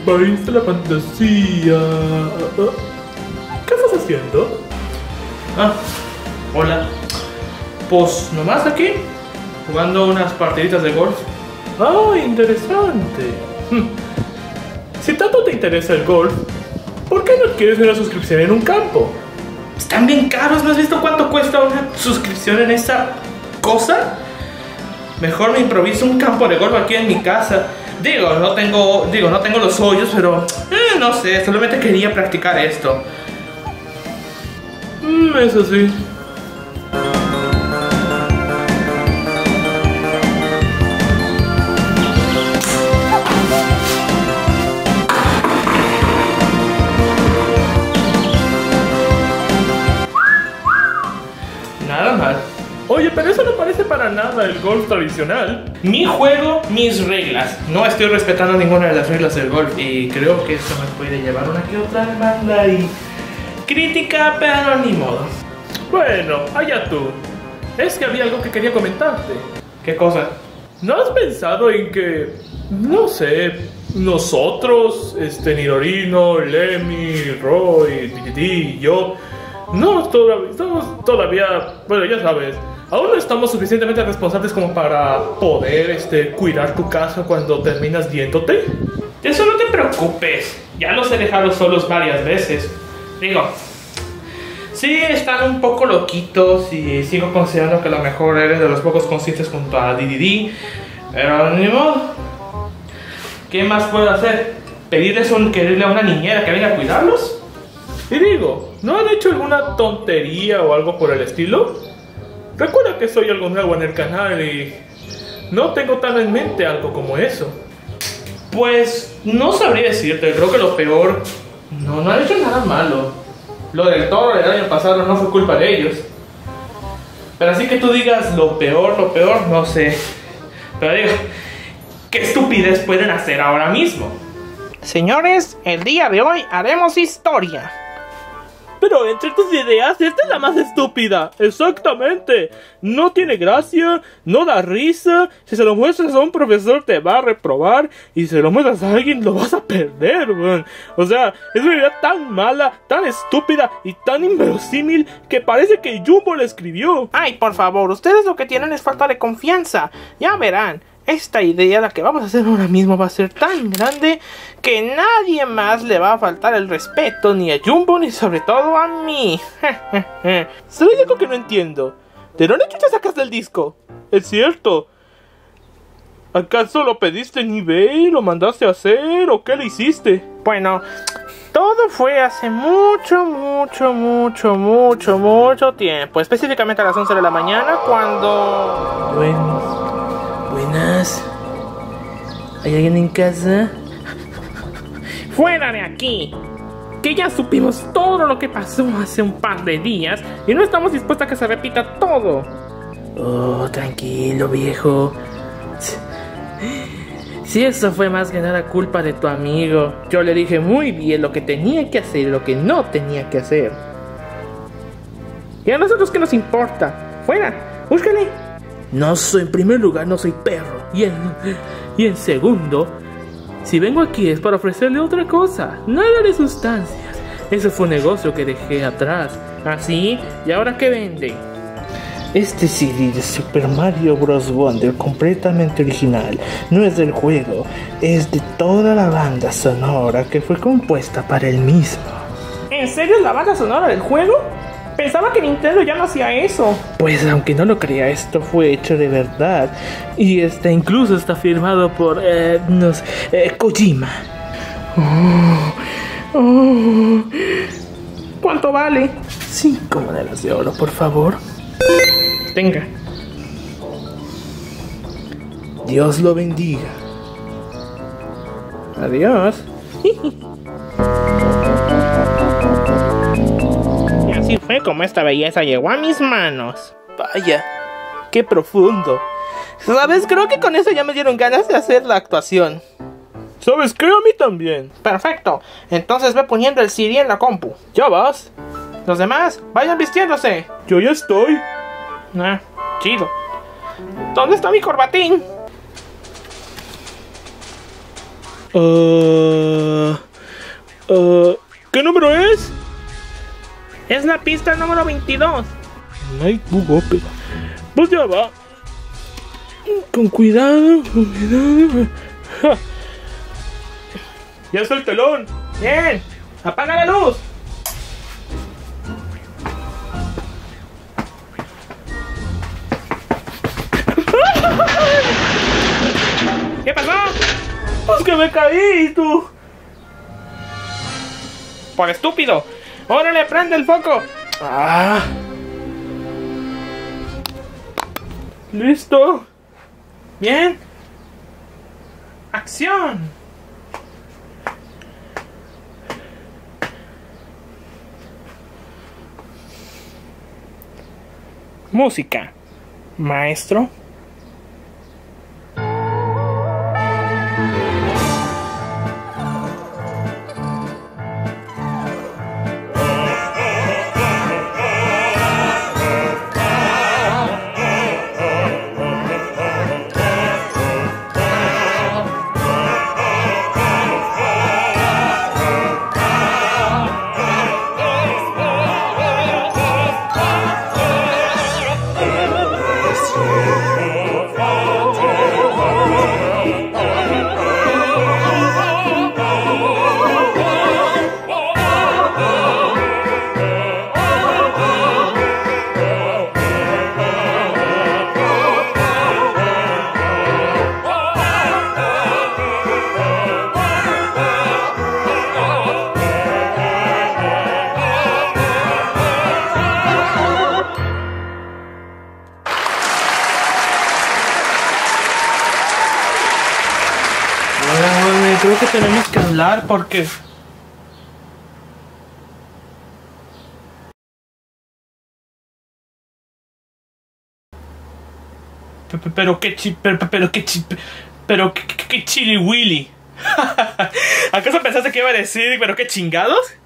país de la fantasía. ¿Qué estás haciendo? Ah, hola. Pues nomás aquí, jugando unas partiditas de golf. Ah, interesante. Si tanto te interesa el golf, ¿por qué no adquieres una suscripción en un campo? Están bien caros, ¿no has visto cuánto cuesta una suscripción en esa cosa? Mejor me improviso un campo de golf aquí en mi casa. No tengo los hoyos, pero no sé, solamente quería practicar esto. Eso sí. Nada mal. Oye, pero eso no parece para nada el golf tradicional. Mi juego, mis reglas. No estoy respetando ninguna de las reglas del golf y creo que esto me puede llevar una que otra demanda y crítica, pero ni modo. Bueno, allá tú. Es que había algo que quería comentarte. ¿Qué cosa? ¿No has pensado en que, no sé, nosotros, Nidorino, Lemmy, Roy, DDD y yo, todavía, bueno, ya sabes, aún no estamos suficientemente responsables como para poder cuidar tu casa cuando terminas yéndote? De eso no te preocupes, ya los he dejado solos varias veces. Digo, sí, están un poco loquitos y sigo considerando que a lo mejor eres de los pocos conscientes junto a DDD, pero ni modo. ¿Qué más puedo hacer? ¿Quererle a una niñera que venga a cuidarlos? Y digo, ¿no han hecho alguna tontería o algo por el estilo? Recuerda que soy algo nuevo en el canal y no tengo tan en mente algo como eso. Pues no sabría decirte, creo que lo peor... No han hecho nada malo. Lo del toro del año pasado no fue culpa de ellos. Pero así que tú digas lo peor, no sé. Pero digo, ¿qué estupidez pueden hacer ahora mismo? Señores, el día de hoy haremos historia. Pero entre tus ideas, esta es la más estúpida. Exactamente. No tiene gracia, no da risa. Si se lo muestras a un profesor te va a reprobar. Y si se lo muestras a alguien lo vas a perder, man. O sea, es una idea tan mala, tan estúpida y tan inverosímil que parece que Jumbo la escribió. Ay, por favor, ustedes lo que tienen es falta de confianza. Ya verán. Esta idea, la que vamos a hacer ahora mismo, va a ser tan grande que nadie más le va a faltar el respeto, ni a Jumbo, ni sobre todo a mí. Solo hay algo que no entiendo. ¿De dónde te sacaste el disco? Es cierto. ¿Acaso lo pediste en eBay? ¿Lo mandaste a hacer? ¿O qué le hiciste? Bueno, todo fue hace mucho tiempo. Específicamente a las 11 de la mañana cuando... Buenas. ¿Hay alguien en casa? ¡Fuera de aquí! Que ya supimos todo lo que pasó hace un par de días y no estamos dispuestos a que se repita todo. Oh, tranquilo, viejo. Si eso fue más que nada culpa de tu amigo. Yo le dije muy bien lo que tenía que hacer y lo que no tenía que hacer. ¿Y a nosotros qué nos importa? ¡Fuera! ¡Búscale! En primer lugar, no soy perro. Y en segundo, si vengo aquí es para ofrecerle otra cosa. Nada de sustancias. Ese fue un negocio que dejé atrás. ¿Así? ¿Y ahora qué vende? Este CD de Super Mario Bros. Wonder completamente original no es del juego, es de toda la banda sonora que fue compuesta para el mismo. ¿En serio es la banda sonora del juego? Pensaba que Nintendo ya no hacía eso. Pues aunque no lo crea, esto fue hecho de verdad. Y incluso está firmado por Kojima. ¿Cuánto vale? 5 monedas de oro, por favor. Tenga. Dios lo bendiga. Adiós. Y así fue como esta belleza llegó a mis manos. Vaya, qué profundo. ¿Sabes? Creo que con eso ya me dieron ganas de hacer la actuación. ¿Sabes qué? A mí también. Perfecto. Entonces ve poniendo el CD en la compu. ¿Ya vas? Los demás, vayan vistiéndose. Yo ya estoy. Ah, chido. ¿Dónde está mi corbatín? ¿Qué número es? Es la pista número 22. Nightbug Opera. Pues ya va. Con cuidado, con cuidado. Ja. Ya está el telón. Bien, apaga la luz. ¿Qué pasó? Pues que me caí, tú. Por estúpido. ¡Órale, prende el foco! Ah. Listo. Bien. ¡Acción! Música. Maestro. Creo que tenemos que hablar porque... Pero qué chili willy. ¿Acaso pensaste que iba a decir, pero qué chingados?